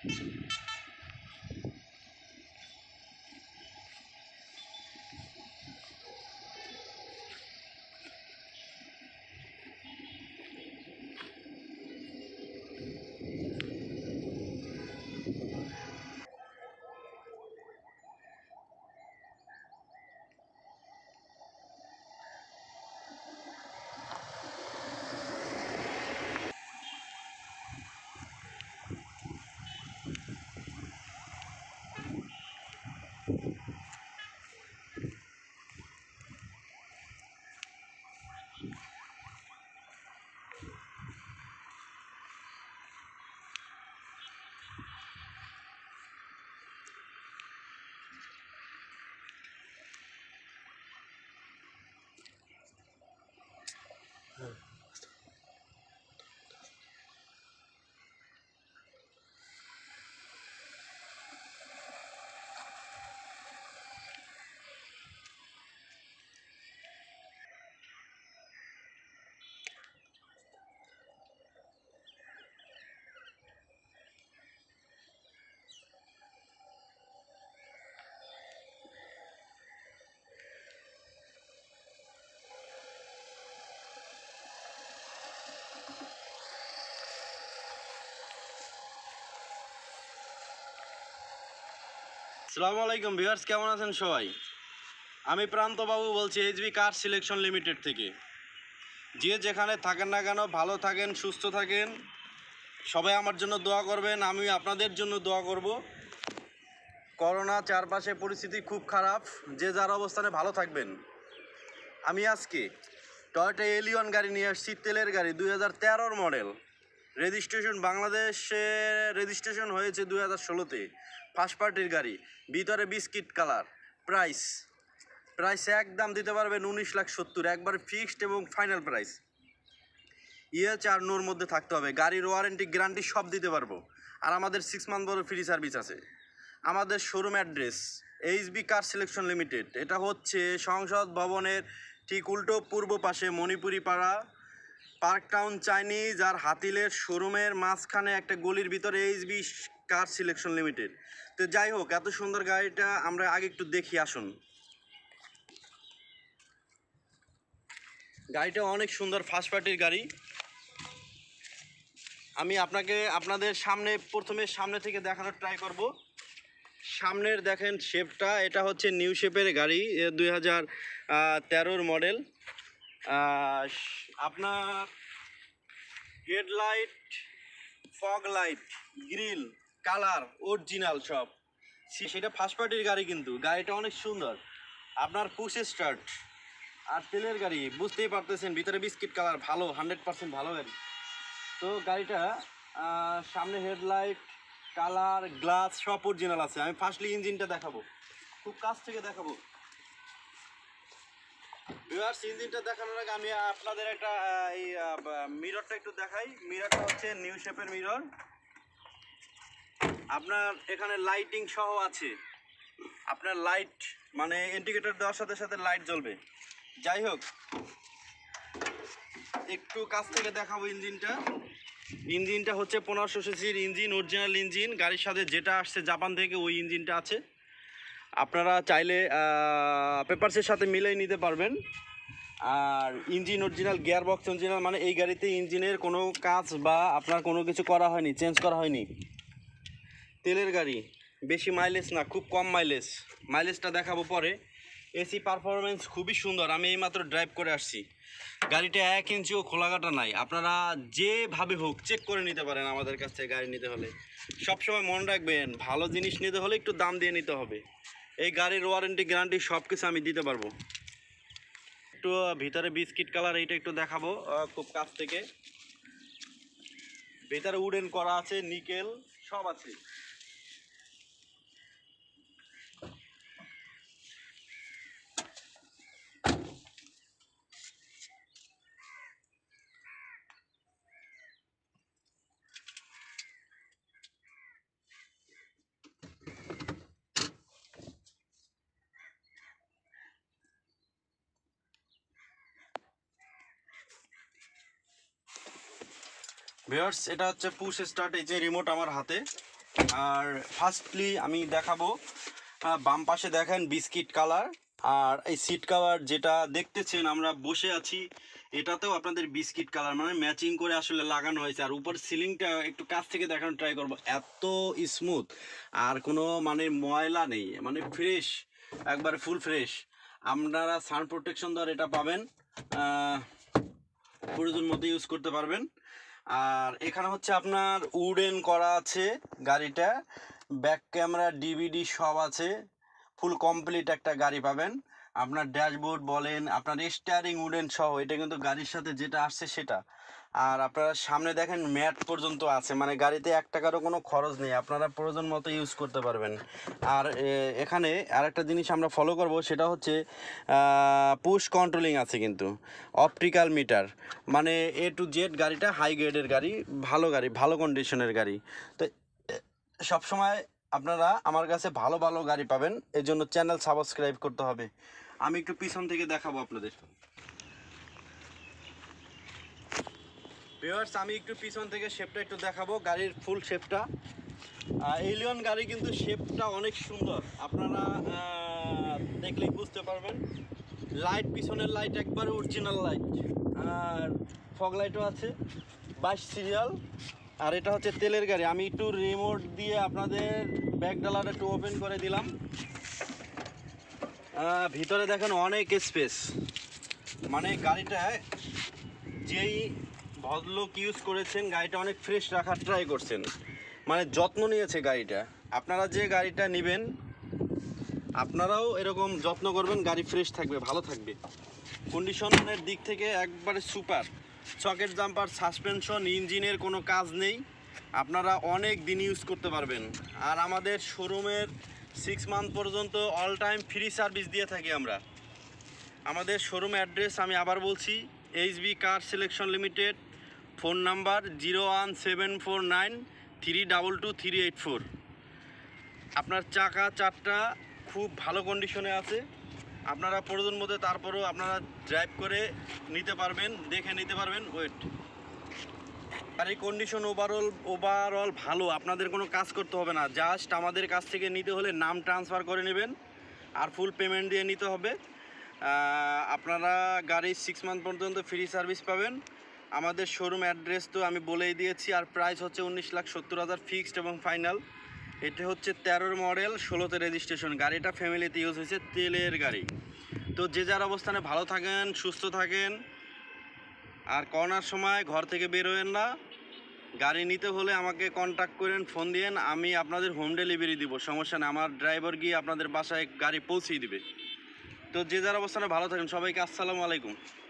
আসসালামু আলাইকুম ভিউয়ার্স, কেমন আছেন সবাই? আমি প্রান্ত বাবু বলছি এইচবি কার সিলেকশন লিমিটেড থেকে। যে যেখানে থাকেন না কেন ভালো থাকেন, সুস্থ থাকেন, সবাই আমার জন্য দোয়া করবেন, আমি আপনাদের জন্য দোয়া করব। করোনা চারপাশে পরিস্থিতি খুব খারাপ, যে যার অবস্থানে ভালো থাকবেন। আমি আজকে টয়োটা এলিয়ন গাড়ি নিয়ে আসছি, তেলের গাড়ি, 2013 মডেল, রেজিস্ট্রেশন বাংলাদেশে রেজিস্ট্রেশন হয়েছে 2016-তে, ফার্স্ট পার্টির গাড়ি, ভিতরে বিস্কিট কালার। প্রাইস একদম দিতে পারবেন 19,70,000, একবার ফিক্সড এবং ফাইনাল প্রাইস। ইএচ আর নোর মধ্যে থাকতে হবে। গাড়ির ওয়ারেন্টি গ্যারান্টি সব দিতে পারবো, আর আমাদের 6 মান্থ বড় ফ্রি সার্ভিস আছে। আমাদের showroom address HB car selection limited, এটা হচ্ছে সংসদ ভবনের ঠিক উল্টো পূর্ব পাশে মণিপুরি পাড়া, পার্ক টাউন চাইনিজ আর হাতিলের শোরুমের মাঝখানে একটা গলির ভিতরে এইচবি কার সিলেকশন লিমিটেড। তো যাই হোক, এত সুন্দর গাড়িটা আমরা আগে একটু দেখি, আসুন। গাড়িটা অনেক সুন্দর, ফার্স্ট পার্টির গাড়ি। আমি আপনাদের প্রথমে সামনে থেকে দেখানোর ট্রাই করব। সামনের দেখেন শেপটা, এটা হচ্ছে নিউ শেপের গাড়ি, 2013 মডেল। আপনার headlight, fog light, grille, colour original সব। সেটা ফার্স্ট পার্টির গাড়ি, কিন্তু গাড়িটা অনেক সুন্দর। আপনার পুশ স্টার্ট আর তেলের গাড়ি, বুঝতেই পারতেছেন, ভিতরে বিস্কিট কালার, ভালো 100% ভালো গাড়ি। তো গাড়িটা সামনে হেডলাইট, কালার, গ্লাস সব অরিজিনাল আছে। আমি ফার্স্টলি ইঞ্জিনটা দেখাবো, খুব কাছ থেকে দেখাবো। ভিউয়ার্স, ইঞ্জিনটা দেখানোর আগে আমি আপনাদের একটা এই মিররটা একটু দেখাই। মিররটা হচ্ছে নিউ শেপের মিরর। আপনার এখানে লাইটিং সহ আছে, আপনার লাইট মানে ইন্ডিকেটর দেওয়ার সাথে সাথে লাইট জ্বলবে। যাই হোক, একটু কাছ থেকে দেখাবো ইঞ্জিনটা। ইঞ্জিনটা হচ্ছে 1500 সিসির ইঞ্জিন, অরিজিনাল ইঞ্জিন। গাড়ির সাথে যেটা আসছে জাপান থেকে, ওই ইঞ্জিনটা আছে। আপনারা চাইলে পেপারসের সাথে মিলাই নিতে পারবেন। আর engine original, gear box original, মানে এই গাড়িতে ইঞ্জিনের কোনো কাজ বা আপনার কোনো কিছু করা হয়নি, চেঞ্জ করা হয়নি। তেলের গাড়ি, বেশি মাইলেজ না, খুব কম মাইলেজটা দেখাবো পরে। এসি পারফরমেন্স খুবই সুন্দর, আমি এইমাত্র ড্রাইভ করে আসছি। গাড়িটা 1 ইঞ্চিও খোলাঘাটা নাই। আপনারা যেভাবে হোক চেক করে নিতে পারেন আমাদের কাছ থেকে গাড়ি নিতে হলে। সবসময় মনে রাখবেন, ভালো জিনিস নিতে হলে একটু দাম দিয়ে নিতে হবে। এই গাড়ির ওয়ারেন্টি গ্যারান্টি সব কিছু আমি দিতে পারবো। একটু ভিতরে বিস্কিট কালার, এইটা একটু দেখাবো খুব কাছ থেকে। ভিতরে উডেন করা আছে, নিকেল সব আছে। ভিউয়ার্স, এটা হচ্ছে পুশ স্টার্ট, এই যে রিমোট আমার হাতে। আর ফার্স্টলি আমি দেখাবো বাম পাশে দেখেন বিস্কিট কালার, আর এই সিট কভার যেটা দেখতেছেন আমরা বসে আছি এটাতেও আপনাদের বিস্কিট কালার, মানে ম্যাচিং করে আসলে লাগানো হয়েছে। আর উপর সিলিংটা একটু কাছ থেকে দেখানোর ট্রাই করবো, এত স্মুথ আর কোনো মানে ময়লা নেই, মানে ফ্রেশ, একবারে ফুল ফ্রেশ। আপনারা সান প্রোটেকশন দ্বারা এটা পাবেন, প্রয়োজন মতো ইউজ করতে পারবেন। আর এখানে হচ্ছে আপনার উডেন করা আছে গাড়িটা, ব্যাক ক্যামেরা ডিভিডি সব আছে, ফুল কমপ্লিট একটা গাড়ি পাবেন। আপনার ড্যাশবোর্ড বলেন, আপনার স্টিয়ারিং উডেন সহ, এটা কিন্তু গাড়ির সাথে যেটা আসছে সেটা। আর আপনারা সামনে দেখেন ম্যাট পর্যন্ত আছে, মানে গাড়িতে 1 টাকারও কোনো খরচ নেই, আপনারা প্রয়োজন মতো ইউজ করতে পারবেন। আর এখানে আরেকটা জিনিস আমরা ফলো করব, সেটা হচ্ছে পুশ কন্ট্রোলিং আছে কিন্তু, অপটিক্যাল মিটার, মানে A to Z গাড়িটা হাই গ্রেডের গাড়ি, ভালো গাড়ি, ভালো কন্ডিশনের গাড়ি। তো সবসময় আপনারা আমার কাছে ভালো ভালো গাড়ি পাবেন, এর জন্য চ্যানেল সাবস্ক্রাইব করতে হবে। আমি একটু পিছন থেকে দেখাবো আপনাদের। ভিউয়ার্স, আমি একটু পিছন থেকে শেপটা একটু দেখাবো, গাড়ির ফুল শেপটা। এলিয়ন গাড়ি কিন্তু শেপটা অনেক সুন্দর, আপনারা দেখলেই বুঝতে পারবেন। লাইট, পিছনের লাইট একবারে অরিজিনাল লাইট, আর ফগ লাইটও আছে, 22 সিরিয়াল। আর এটা হচ্ছে তেলের গাড়ি। আমি একটু রিমোট দিয়ে আপনাদের ব্যাক ডালাটা একটু ওপেন করে দিলাম। ভিতরে দেখেন অনেক স্পেস, মানে গাড়িটায় যেই ভদ্রলোক ইউজ করেছেন গাড়িটা অনেক ফ্রেশ রাখার ট্রাই করছেন, মানে যত্ন নিয়েছে গাড়িটা। আপনারা যে গাড়িটা নেবেন আপনারাও এরকম যত্ন করবেন, গাড়ি ফ্রেশ থাকবে, ভালো থাকবে। কন্ডিশনের দিক থেকে একবারে সুপার, সকেট জাম্পার, সাসপেনশন, ইঞ্জিনের কোনো কাজ নেই, আপনারা অনেক দিন ইউজ করতে পারবেন। আর আমাদের শোরুমের 6 মান্থ পর্যন্ত অল টাইম ফ্রি সার্ভিস দিয়ে থাকি আমরা। আমাদের শোরুম অ্যাড্রেস আমি আবার বলছি, HB car selection limited, phone number 01749322384। আপনার চাকা 4টা খুব ভালো কন্ডিশনে আছে, আপনারা প্রয়োজন মতো তারপরেও আপনারা ড্রাইভ করে নিতে পারবেন, দেখে নিতে পারবেন। ওয়েট, আর এই কন্ডিশন ওভারঅল ভালো, আপনাদের কোনো কাজ করতে হবে না, জাস্ট আমাদের কাছ থেকে নিতে হলে নাম ট্রান্সফার করে নেবেন আর ফুল পেমেন্ট দিয়ে নিতে হবে। আপনারা গাড়ির 6 মান্থ পর্যন্ত ফ্রি সার্ভিস পাবেন। আমাদের শোরুম অ্যাড্রেস তো আমি বলেই দিয়েছি। আর প্রাইস হচ্ছে 19,70,000 ফিক্সড এবং ফাইনাল। এটা হচ্ছে 13 মডেল, 16তে রেজিস্ট্রেশন, গাড়িটা ফ্যামিলিতে ইউজ হয়েছে, তেলের গাড়ি। তো যে যার অবস্থানে ভালো থাকেন, সুস্থ থাকেন, আর করোনার সময় ঘর থেকে বেরোয়েন না। গাড়ি নিতে হলে আমাকে কন্ট্যাক্ট করেন, ফোন দিয়েন, আমি আপনাদের হোম ডেলিভারি দিব, সমস্যা নেই, আমার ড্রাইভার গিয়ে আপনাদের বাসায় গাড়ি পৌঁছিয়ে দিবে। তো যে যার অবস্থানে ভালো থাকেন, সবাইকে আসসালামু আলাইকুম।